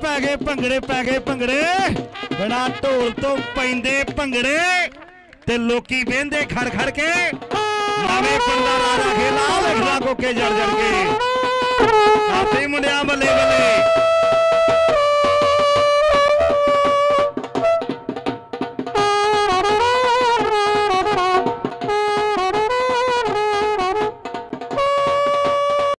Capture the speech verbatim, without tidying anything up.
पै गए भंगड़े पै गए भंगड़े बिना ढोल तो पैंदे भंगड़े ते लोकी बेंदे खड़ खड़ के नवे पंदा राजा खेला लिखना कोके जड़ जड़ के काफी मुंडिया बल्ले बल्ले